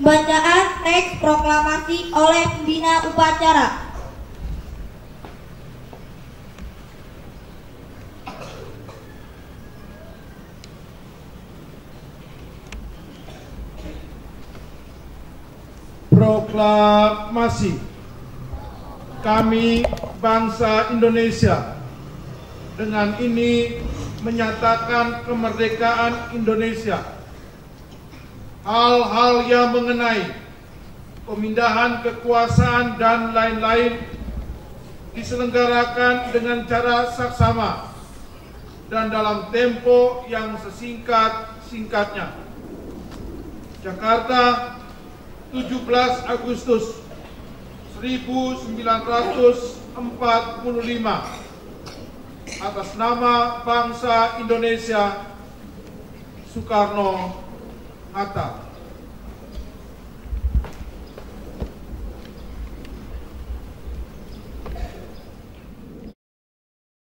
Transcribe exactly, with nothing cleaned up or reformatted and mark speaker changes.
Speaker 1: Pembacaan teks proklamasi oleh pembina upacara.
Speaker 2: Proklamasi. Kami bangsa Indonesia dengan ini menyatakan kemerdekaan Indonesia. Hal-hal yang mengenai pemindahan kekuasaan dan lain-lain diselenggarakan dengan cara saksama dan dalam tempo yang sesingkat-singkatnya. Jakarta, tujuh belas Agustus seribu sembilan ratus empat puluh lima. Atas nama bangsa Indonesia, Soekarno-Hatta.